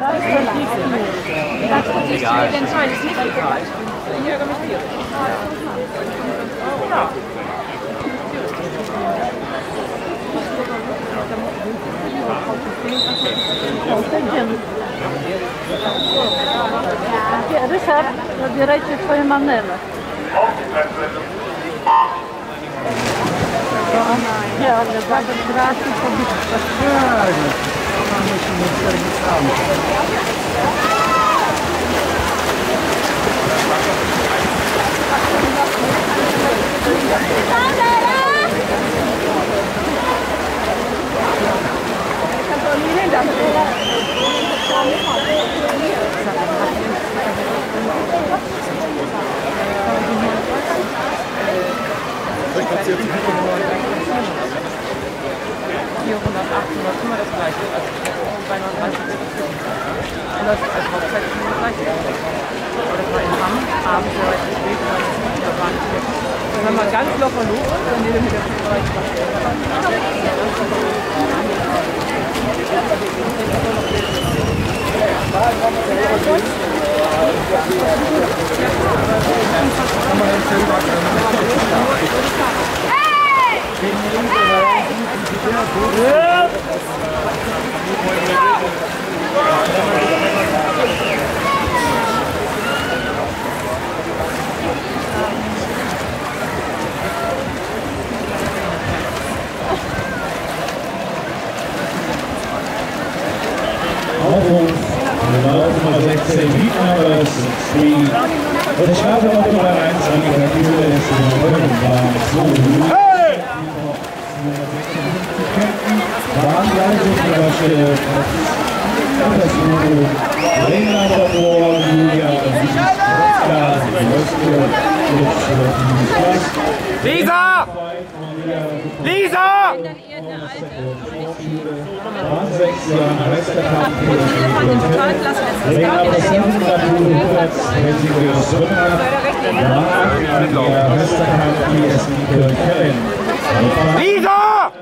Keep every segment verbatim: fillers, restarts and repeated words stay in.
Egal. Ryszard, zabierajcie swoje manele. Nie, ale zaraz gracie pobitka. Ona musi mieć serwisami. vierhundert, achthundert, immer das gleiche. Also zweihundertdreißig und das ist als Hauptzeit immer das gleiche. Aber das war in Hamm, abends relativ spät, da waren wir. Wenn man ganz locker los ist, dann nehmen wir mit der Fünfbereich Nummer sechzehn, Wiedner, Speed. Und der Start auf Nummer eins, Annika Kühle, ist in der Röhrenbahn so. Bahnleitung Überstelle, Untersuchung, Rena davor, Julia, Lisa! Lisa! Bahn sechs, Westerkamp, Rena Lisa!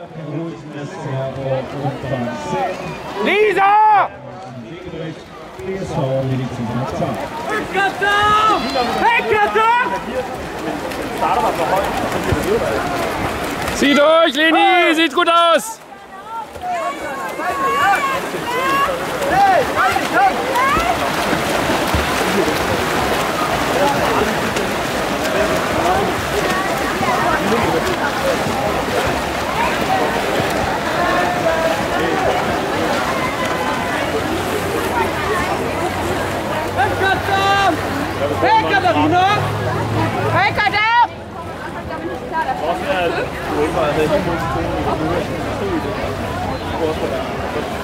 Lisa! Zieh durch, Leni! Sieht gut aus! Hey, Katharina! Hey, Kadar! Også er det, du ikke bare havde de mål, du kunne